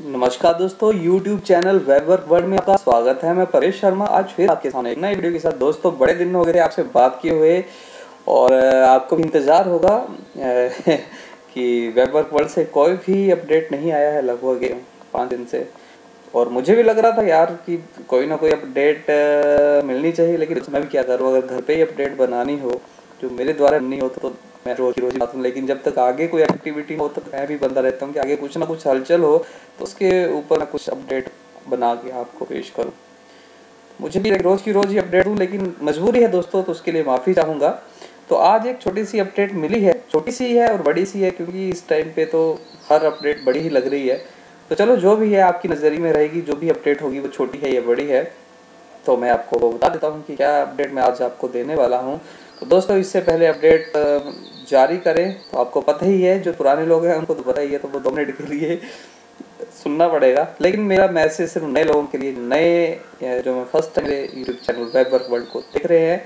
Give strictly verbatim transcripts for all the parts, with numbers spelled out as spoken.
नमस्कार दोस्तों, YouTube channel Web work World में आपका स्वागत है। मैं परेश शर्मा आज फिर आपके सामने एक नई वीडियो के साथ। दोस्तों बड़े दिन हो गए थे आपसे बात किए हुए और आपको भी इंतज़ार होगा कि वेब वर्क वर्ल्ड से कोई भी अपडेट नहीं आया है लगभग पाँच दिन से। और मुझे भी लग रहा था यार कि कोई ना कोई अपडेट मिलनी चाहिए, लेकिन मैं भी क्या करूँ, अगर घर पे ही अपडेट बनानी हो जो मेरे द्वारा नहीं हो तो मैं रोज रोज बात हूँ। लेकिन जब तक आगे कोई एक्टिविटी हो तो मैं भी बंदा रहता हूँ कि आगे कुछ ना कुछ हलचल हो तो उसके ऊपर मैं कुछ अपडेट बना के आपको पेश करूँ। मुझे भी रोज़ की रोज़ ही अपडेट हूँ, लेकिन मजबूरी है दोस्तों, तो उसके लिए माफ़ी चाहूँगा। तो आज एक छोटी सी अपडेट मिली है, छोटी सी है और बड़ी सी है, क्योंकि इस टाइम पे तो हर अपडेट बड़ी ही लग रही है। तो चलो जो भी है आपकी नज़रिए में रहेगी, जो भी अपडेट होगी वो छोटी है या बड़ी है, तो मैं आपको बता देता हूँ कि क्या अपडेट मैं आज आपको देने वाला हूँ। तो दोस्तों इससे पहले अपडेट जारी करें तो आपको पता ही है, जो पुराने लोग हैं उनको तो पता ही है, तो वो दो मिनट के लिए सुनना पड़ेगा। लेकिन मेरा मैसेज सिर्फ नए लोगों के लिए, नए जो मैं फर्स्ट टाइम मेरे YouTube channel Web work World को देख रहे हैं।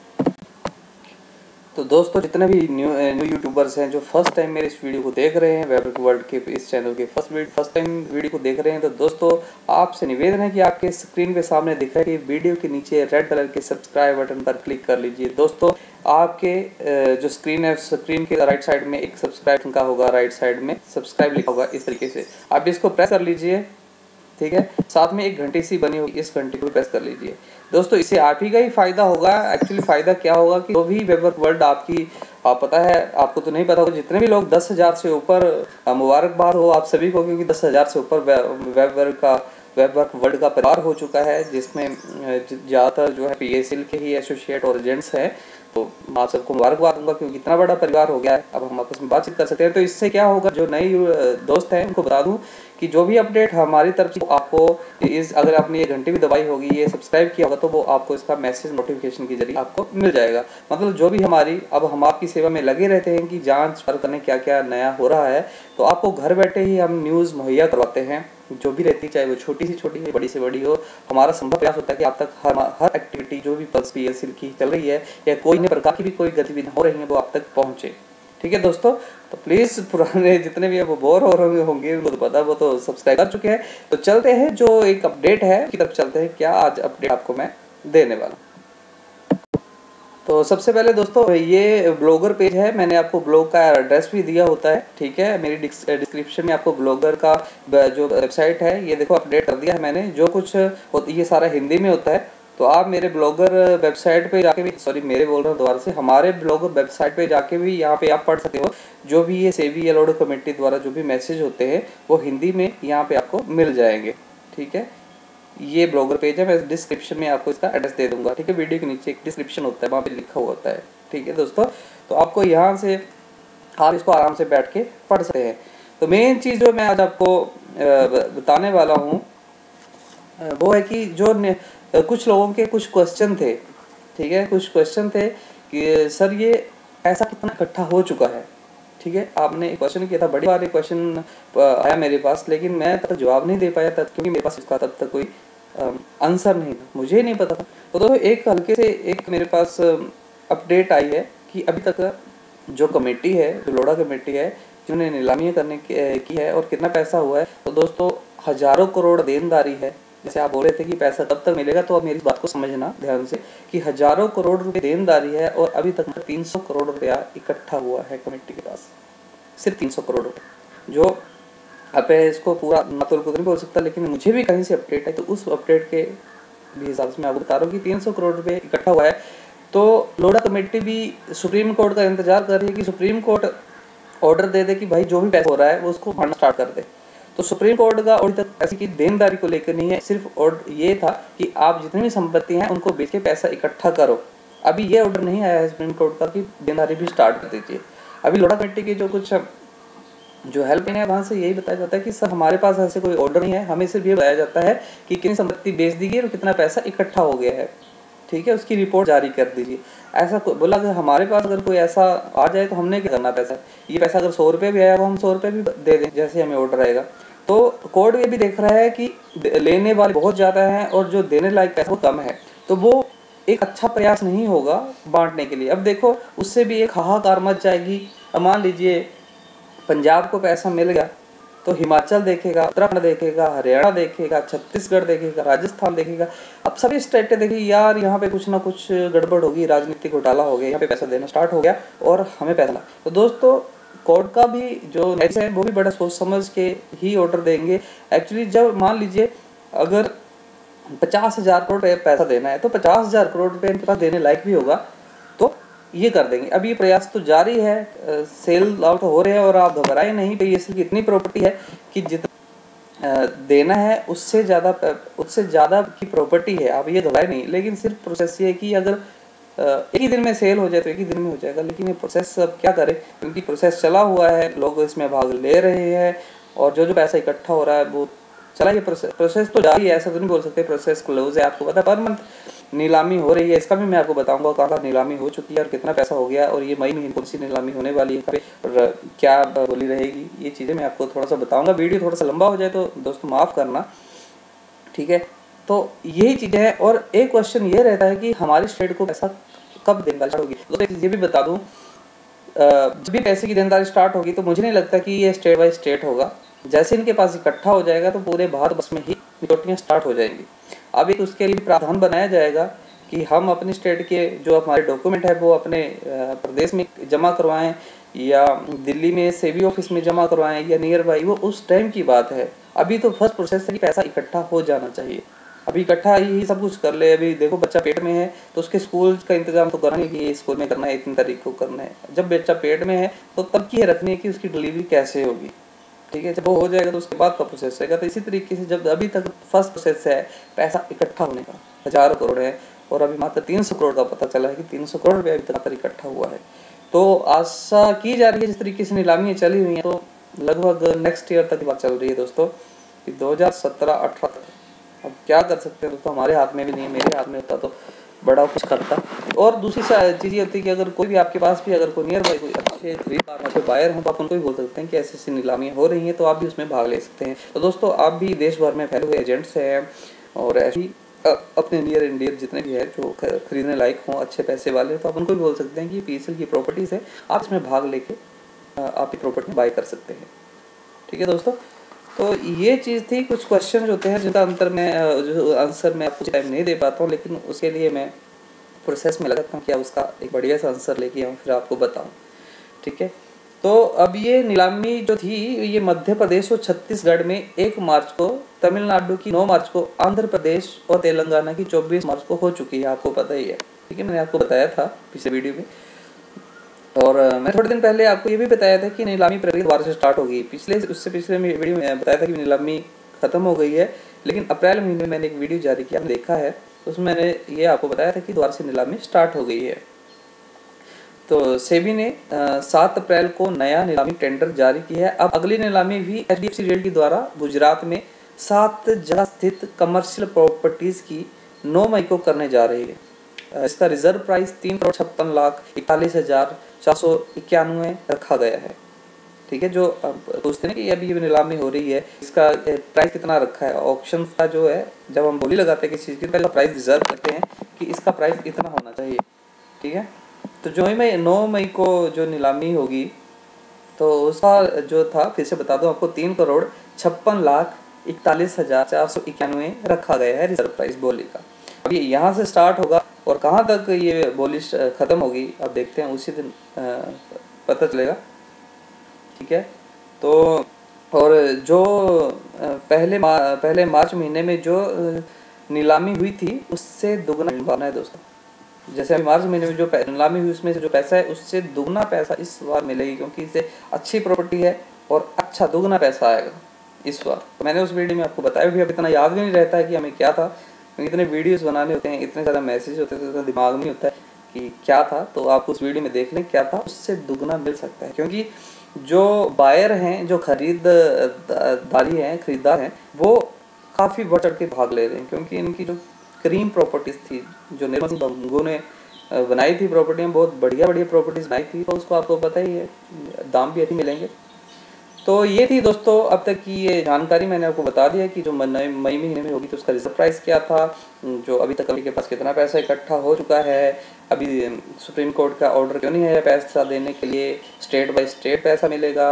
तो दोस्तों जितने भी न्यू न्यू यूट्यूबर्स हैं जो फर्स्ट टाइम मेरे इस वीडियो को देख रहे हैं, वेब वर्क वर्ल्ड के इस चैनल के फर्स्ट फर्स्ट टाइम वीडियो को देख रहे हैं, तो दोस्तों आपसे निवेदन है कि आपके स्क्रीन पे सामने दिख रहा है कि वीडियो के नीचे रेड कलर के सब्सक्राइब बटन पर क्लिक कर लीजिए। दोस्तों आपके जो स्क्रीन है, स्क्रीन के राइट साइड में एक सब्सक्राइब का होगा, राइट साइड में सब्सक्राइब लिखा होगा, इस तरीके से आप इसको प्रेस कर लीजिए। ठीक है, साथ में एक घंटी सी बनी होगी, इस घंटी को प्रेस कर लीजिए। दोस्तों इससे आप ही का ही फायदा होगा। एक्चुअली फायदा क्या होगा कि जो भी वेब वर्क वर्ल्ड आपकी आप पता है, आपको तो नहीं पता होगा, जितने भी लोग दस हज़ार से ऊपर, मुबारकबाद हो आप सभी को, क्योंकि दस हज़ार से ऊपर वेब वर्क का वेब वर्क वर्ल्ड का परिवार हो चुका है, जिसमें ज़्यादातर जो है पी एस एल के ही एसोसिएट और एजेंट्स हैं। तो मैं आप सबको मुबारकबाद दूंगा, क्योंकि इतना बड़ा परिवार हो गया है, अब हम आपस में बातचीत कर सकते हैं। तो इससे क्या होगा, जो नए दोस्त हैं उनको बता दूं कि जो भी अपडेट हमारी तरफ से आपको इस, अगर आपने ये घंटी भी दबाई होगी, ये सब्सक्राइब किया होगा, तो वो आपको इसका मैसेज नोटिफिकेशन के जरिए आपको मिल जाएगा। मतलब जो भी हमारी, अब हम आपकी सेवा में लगे रहते हैं कि जांच पर करने क्या क्या नया हो रहा है, तो आपको घर बैठे ही हम न्यूज़ मुहैया करवाते हैं, जो भी रहती है, चाहे वो छोटी सी छोटी हो, बड़ी से बड़ी हो। हमारा संभव प्रयास होता है कि आप तक हर हर एक्टिविटी जो भी पल्स पी एस एल की चल रही है या कोई अन्य प्रकार की भी कोई गतिविधि हो रही है, वो आप तक पहुँचे। ठीक है दोस्तों, तो प्लीज़ पुराने जितने भी वो बोर हो रहे होंगे उनको तो पता, वो तो सब्सक्राइब कर चुके हैं। तो चलते हैं जो एक अपडेट है की तरफ चलते हैं, क्या आज अपडेट आपको मैं देने वाला। तो सबसे पहले दोस्तों ये ब्लॉगर पेज है, मैंने आपको ब्लॉग का एड्रेस भी दिया होता है। ठीक है, मेरी डिस्क्रिप्शन में आपको ब्लॉगर का जो वेबसाइट है, ये देखो अपडेट कर दिया है मैंने। जो कुछ ये सारा हिंदी में होता है, तो आप मेरे ब्लॉगर वेबसाइट पे जाके भी, सॉरी मेरे बोल रहा हूँ दोबारा से, हमारे ब्लॉगर वेबसाइट पे जाके भी यहाँ पे आप पढ़ सकते हो। जो भी ये सेबी अलॉट कमेटी द्वारा जो भी मैसेज होते हैं वो हिंदी में यहाँ पे आपको मिल जाएंगे। ठीक है, ये ब्लॉगर पेज है, मैं डिस्क्रिप्शन में आपको इसका एड्रेस दे दूंगा। ठीक है, वीडियो के नीचे एक डिस्क्रिप्शन होता है, वहाँ पे लिखा हुआ होता है। ठीक है दोस्तों, तो आपको यहाँ से आप इसको आराम से बैठ के पढ़ सकते हैं। तो मेन चीज़ जो मैं आज आपको बताने वाला हूँ वो है कि जो कुछ लोगों के कुछ क्वेश्चन थे। ठीक है, कुछ क्वेश्चन थे कि सर ये पैसा कितना इकट्ठा हो चुका है। ठीक है, आपने एक क्वेश्चन किया था, बड़ी बार एक क्वेश्चन आया मेरे पास, लेकिन मैं तब तक जवाब नहीं दे पाया तब, क्योंकि मेरे पास इसका तब तक कोई आंसर नहीं था, मुझे ही नहीं पता था। तो दोस्तों एक हल्के से एक मेरे पास अपडेट आई है कि अभी तक जो कमेटी है, जो लोढ़ा कमेटी है, जिन्होंने नीलामी करने की है और कितना पैसा हुआ है, तो दोस्तों हजारों करोड़ देनदारी है। जैसे आप बोल रहे थे कि पैसा कब तक मिलेगा, तो अब मेरी बात को समझना ध्यान से कि हजारों करोड़ रुपए देनदारी है और अभी तक तीन सौ करोड़ रुपया इकट्ठा हुआ है कमेटी के पास, सिर्फ तीन सौ करोड़ रुपये। जो अब इसको पूरा मतलब को नहीं बोल सकता, लेकिन मुझे भी कहीं से अपडेट है, तो उस अपडेट के भी हिसाब से मैं आपको बता रहा हूँ कि तीन सौ करोड़ रुपये इकट्ठा हुआ है। तो लोढ़ा कमेटी भी सुप्रीम कोर्ट का इंतजार कर रही है कि सुप्रीम कोर्ट ऑर्डर दे दे कि भाई जो भी पैसा हो रहा है वो उसको भरना स्टार्ट कर दे। तो सुप्रीम कोर्ट का अभी तक पैसे की देनदारी को लेकर नहीं है, सिर्फ ऑर्डर ये था कि आप जितनी भी संपत्ति हैं उनको बेच के पैसा इकट्ठा करो। अभी ये ऑर्डर नहीं आया है सुप्रीम कोर्ट का कि देनदारी भी स्टार्ट कर दीजिए। अभी लोढ़ा कमेटी की जो कुछ जो हेल्प है वहाँ से यही बताया जाता है कि सर हमारे पास ऐसे कोई ऑर्डर नहीं है, हमें सिर्फ ये बताया जाता है कि कितनी संपत्ति बेच दी गई और कितना पैसा इकट्ठा हो गया है। ठीक है, उसकी रिपोर्ट जारी कर दीजिए। ऐसा बोला अगर हमारे पास अगर कोई ऐसा आ जाए तो हमने क्या करना पैसा, ये पैसा अगर सौ रुपये भी आया वो हम सौ रुपये भी दे दें जैसे हमें ऑर्डर आएगा। तो कोर्ट ये भी देख रहा है कि लेने वाले बहुत ज़्यादा हैं और जो देने लायक पैसा वो कम है, तो वो एक अच्छा प्रयास नहीं होगा बांटने के लिए। अब देखो उससे भी एक हाहाकार मच जाएगी। अब मान लीजिए पंजाब को पैसा मिल गया, तो हिमाचल देखेगा, उत्तराखंड देखेगा, हरियाणा देखेगा, छत्तीसगढ़ देखेगा, राजस्थान देखेगा। अब सभी स्टेटें देखिए यार यहाँ पे कुछ ना कुछ गड़बड़ होगी, राजनीतिक घोटाला हो गया, यहाँ पे पैसा देना स्टार्ट हो गया और हमें पैसा। तो दोस्तों कोर्ट का भी जो न्यायाधीश है वो भी बड़ा सोच समझ के ही ऑर्डर देंगे। एक्चुअली जब मान लीजिए अगर पचास हजार करोड़ पैसा देना है तो पचास हजार करोड़ रुपये इनके पास देने लायक भी होगा तो ये कर देंगे। अब ये प्रयास तो जारी है, सेल आउट हो रहे हैं और आप घबराए नहीं। पीएसएल की इतनी प्रॉपर्टी है कि जितना देना है उससे ज़्यादा उससे ज़्यादा की प्रॉपर्टी है, आप ये घबराए नहीं। लेकिन सिर्फ प्रोसेस ये है कि अगर एक ही दिन में सेल हो जाए तो एक ही दिन में हो जाएगा, लेकिन ये प्रोसेस अब क्या करें, क्योंकि प्रोसेस चला हुआ है, लोग इसमें भाग ले रहे हैं और जो जो पैसा इकट्ठा हो रहा है वो चला। ये प्रोसेस प्रोसेस तो जारी है, ऐसा तो नहीं बोल सकते प्रोसेस क्लोज है। आपको पता है पर मंथ नीलामी हो रही है, इसका भी मैं आपको बताऊंगा कहाँ नीलामी हो चुकी है और कितना पैसा हो गया और ये मई महीने कौन सी नीलामी होने वाली है और क्या बोली रहेगी, ये चीज़ें मैं आपको थोड़ा सा बताऊंगा। वीडियो थोड़ा सा लंबा हो जाए तो दोस्तों माफ़ करना, ठीक है। तो यही चीज़ें हैं और एक क्वेश्चन ये रहता है कि हमारी स्टेट को पैसा कब देनदारी होगी। तो ये भी बता दूँ, जब भी पैसे की देनदारी स्टार्ट होगी तो मुझे नहीं लगता कि ये स्टेट बाय स्टेट होगा। जैसे इनके पास इकट्ठा हो जाएगा तो पूरे भारत में ही नियोटियाँ स्टार्ट हो जाएंगी। अब एक उसके लिए प्रावधान बनाया जाएगा कि हम अपनी स्टेट के जो हमारे डॉक्यूमेंट है वो अपने प्रदेश में जमा करवाएं या दिल्ली में सेबी ऑफिस में जमा करवाएं या नियर बाई, वो उस टाइम की बात है। अभी तो फर्स्ट प्रोसेस है कि पैसा इकट्ठा हो जाना चाहिए, अभी इकट्ठा ही सब कुछ कर ले। अभी देखो बच्चा पेट में है तो उसके स्कूल का इंतजाम तो करना है कि ये स्कूल में करना है, इतनी तारीख को करना है। जब बच्चा पेट में है तो तब की रखनी है कि उसकी डिलीवरी कैसे होगी, ठीक है। जब वो हो जाएगा तो उसके बाद का प्रोसेस रहेगा। तो इसी तरीके से जब अभी तक फर्स्ट प्रोसेस है पैसा इकट्ठा होने का, हजारों करोड़ है और अभी मात्र तीन सौ करोड़ का पता चला है कि तीन सौ करोड़ रुपये अभी तक इकट्ठा हुआ है। तो आशा की जा रही है जिस तरीके से नीलामियाँ चली हुई हैं तो लगभग नेक्स्ट ईयर तक बात चल रही है दोस्तों कि दो हज़ार सत्रह अठारह तक। अब क्या कर सकते हैं दोस्तों, हमारे हाथ में भी नहीं है, मेरे हाथ में होता तो बड़ा कुछ करता। और दूसरी चीज़ ये होती है कि अगर कोई भी आपके पास भी अगर कोई नियर बाई कोई अच्छे खरीदार अच्छे बायर हों तो आप उनको भी बोल सकते हैं कि ऐसी ऐसी नीलामियाँ हो रही हैं तो आप भी उसमें भाग ले सकते हैं। तो दोस्तों आप भी देश भर में फैले हुए एजेंट्स हैं और ऐसी अपने नियर एंड डियर जितने भी है जो खरीदने लायक हों अच्छे पैसे वाले, तो आप उनको भी बोल सकते हैं कि पीएसएल की प्रॉपर्टीज़ है, आप इसमें भाग लेके आप ये प्रॉपर्टी बाई कर सकते हैं, ठीक है दोस्तों। तो ये चीज़ थी, कुछ क्वेश्चन होते हैं जिनका अंतर मैं जो आंसर मैं आपको टाइम नहीं दे पाता हूँ, लेकिन उसके लिए मैं प्रोसेस में लगाता हूँ कि उसका एक बढ़िया सा आंसर लेके आऊँ फिर आपको बताऊँ, ठीक है। तो अब ये नीलामी जो थी ये मध्य प्रदेश और छत्तीसगढ़ में एक मार्च को, तमिलनाडु की नौ मार्च को, आंध्र प्रदेश और तेलंगाना की चौबीस मार्च को हो चुकी है, आपको पता ही है, ठीक है। मैंने आपको बताया था पिछले वीडियो में और मैं थोड़े दिन पहले आपको ये भी बताया था कि नीलामी प्रक्रिया दोबारा से स्टार्ट होगी। पिछले उससे पिछले वीडियो में बताया था कि नीलामी खत्म हो गई है, लेकिन अप्रैल महीने में मैंने एक वीडियो जारी किया, देखा है, उसमें मैंने ये आपको बताया था कि दोबारा से नीलामी स्टार्ट हो गई है। तो सेबी ने सात अप्रैल को नया नीलामी टेंडर जारी किया है। अब अगली नीलामी भी एचडीएफसी रियल्टी द्वारा गुजरात में सात जगह स्थित कमर्शियल प्रॉपर्टीज़ की नौ मई को करने जा रही है। इसका रिजर्व प्राइस तीन करोड़ छप्पन लाख इकतालीस हज़ार चार सौ इक्यानवे रखा गया है, ठीक है। जो पूछते हैं कि अभी ये नीलामी हो रही है इसका प्राइस कितना रखा है, ऑक्शन का जो है जब हम बोली लगाते हैं किसी चीज़ की पहले प्राइस रिजर्व करते हैं कि इसका प्राइस इतना होना चाहिए, ठीक है। तो जो मई नौ मई को जो नीलामी होगी तो उसका जो था फिर से बता दूं आपको तीन करोड़ छप्पन लाख इकतालीस हज़ार चार सौ इक्यानवे रखा गया है रिजर्व प्राइस बोली का। अभी यहाँ से स्टार्ट होगा और कहाँ तक ये बोली ख़त्म होगी अब देखते हैं, उसी दिन पता चलेगा, ठीक है। तो और जो पहले मा, पहले मार्च महीने में जो नीलामी हुई थी उससे दुगना संभावना है दोस्तों। जैसे अभी मार्च महीने में जो नीलामी हुई उसमें से जो पैसा है उससे दुगना पैसा इस बार मिलेगी, क्योंकि इससे अच्छी प्रॉपर्टी है और अच्छा दुगना पैसा आएगा इस बार। तो मैंने उस वीडियो में आपको बताया भी, अब इतना याद भी नहीं रहता है कि हमें क्या था, क्योंकि इतने वीडियोस बनाने होते हैं, इतने ज़्यादा मैसेज होते हैं, इतना दिमाग नहीं होता है कि क्या था। तो आप उस वीडियो में देख लें क्या था, उससे दुगना मिल सकता है, क्योंकि जो बायर हैं, जो खरीददारी हैं, खरीदार हैं, वो काफ़ी बढ़ चढ़ के भाग ले रहे हैं, क्योंकि इनकी जो क्रीम प्रॉपर्टीज़ थी जो निर्मल सिंह बंगू ने बनाई थी, प्रॉपर्टियाँ बहुत बढ़िया बढ़िया प्रॉपर्टीज़ बनाई थी, तो उसको आपको पता ही है दाम भी अच्छे मिलेंगे। तो ये थी दोस्तों अब तक की ये जानकारी, मैंने आपको बता दिया कि जो मई महीने में होगी तो उसका रिजर्व प्राइस क्या था, जो अभी तक अभी के पास कितना पैसा इकट्ठा हो चुका है, अभी सुप्रीम कोर्ट का ऑर्डर क्यों नहीं है पैसा देने के लिए, स्टेट बाय स्टेट पैसा मिलेगा,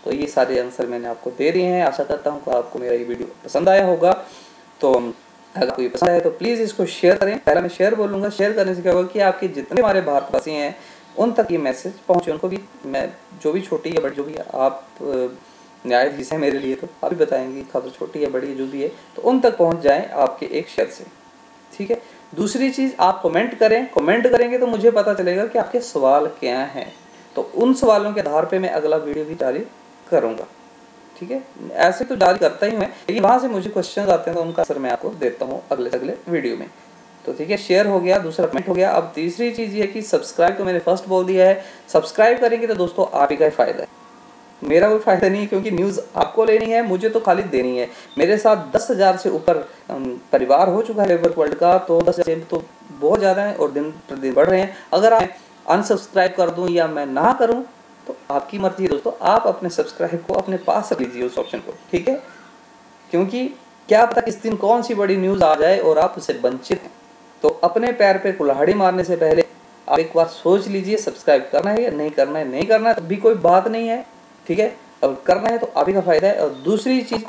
तो ये सारे आंसर मैंने आपको दे दिए हैं। आशा करता हूँ कि आपको मेरा ये वीडियो पसंद आया होगा। तो अगर आपको ये पसंद आया तो प्लीज़ इसको शेयर करें। पहला मैं शेयर बोलूँगा, शेयर करने से क्या होगा कि आपके जितने हमारे भारतवासी हैं उन तक ये मैसेज पहुँचे, उनको भी मैं जो भी छोटी या बड़ी जो भी आप न्यायाधीश हैं मेरे लिए, तो आप भी बताएंगे खबर छोटी या बड़ी जो भी है, तो उन तक पहुँच जाएँ आपके एक शेयर से, ठीक है। दूसरी चीज़, आप कमेंट करें। कमेंट करेंगे तो मुझे पता चलेगा कि आपके सवाल क्या हैं, तो उन सवालों के आधार पे मैं अगला वीडियो भी जारी करूँगा, ठीक है। ऐसे तो जारी करता ही मैं, लेकिन वहाँ से मुझे क्वेश्चन आते हैं तो उनका आंसर मैं आपको देता हूँ अगले अगले वीडियो में। तो ठीक है, शेयर हो गया, दूसरा कमेंट हो गया। अब तीसरी चीज़ ये कि सब्सक्राइब तो मैंने फर्स्ट बोल दिया है। सब्सक्राइब करेंगे तो दोस्तों आप ही का फ़ायदा है, मेरा कोई फ़ायदा नहीं है, क्योंकि न्यूज़ आपको लेनी है, मुझे तो खाली देनी है। मेरे साथ दस हज़ार से ऊपर परिवार हो चुका है लेबर वर्ल्ड का, तो दस हज़ार तो बहुत ज़्यादा है और दिन प्रतिदिन बढ़ रहे हैं। अगर आप अनसब्सक्राइब कर दूं या मैं ना करूं तो आपकी मर्जी है दोस्तों, आप अपने सब्सक्राइब को अपने पास रख लीजिए उस ऑप्शन को, ठीक है। क्योंकि क्या पता किस दिन कौन सी बड़ी न्यूज़ आ जाए और आप उससे वंचित हैं। तो अपने पैर पे कुल्हाड़ी मारने से पहले आप एक बार सोच लीजिए, सब्सक्राइब करना है या नहीं करना है। नहीं करना है तब भी कोई बात नहीं है, ठीक है। अब करना है तो आप ही का फ़ायदा है। और दूसरी चीज़,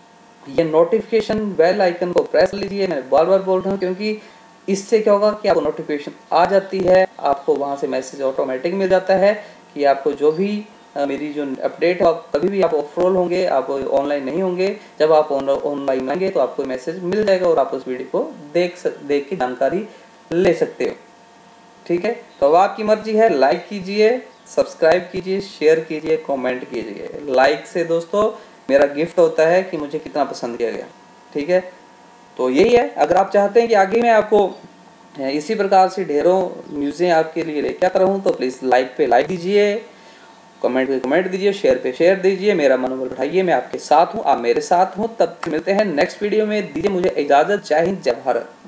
ये नोटिफिकेशन बेल आइकन को प्रेस लीजिए। मैं बार बार बोल रहा हूँ, क्योंकि इससे क्या होगा कि आपको नोटिफिकेशन आ जाती है, आपको वहाँ से मैसेज ऑटोमेटिक मिल जाता है कि आपको जो भी मेरी जो अपडेट है, आप कभी भी आप ऑफ रोल होंगे, आप ऑनलाइन नहीं होंगे, जब आप ऑनलाइन आएंगे तो आपको मैसेज मिल जाएगा और आप उस वीडियो को देख सक देख के जानकारी ले सकते हो, ठीक है। तो अब आपकी मर्जी है, लाइक कीजिए, सब्सक्राइब कीजिए, शेयर कीजिए, कमेंट कीजिए। लाइक से दोस्तों मेरा गिफ्ट होता है कि मुझे कितना पसंद किया गया, ठीक है। तो यही है, अगर आप चाहते हैं कि आगे मैं आपको इसी प्रकार से ढेरों न्यूज़ें आपके लिए लेके आता रहूँ, तो प्लीज़ लाइक पे लाइक दीजिए, कमेंट पे कमेंट दीजिए, शेयर पे शेयर दीजिए, मेरा मनोबल बढ़ाइए। मैं आपके साथ हूँ, आप मेरे साथ हूँ। तब मिलते हैं नेक्स्ट वीडियो में। दीजिए मुझे इजाज़त। जय हिंद, जय भारत।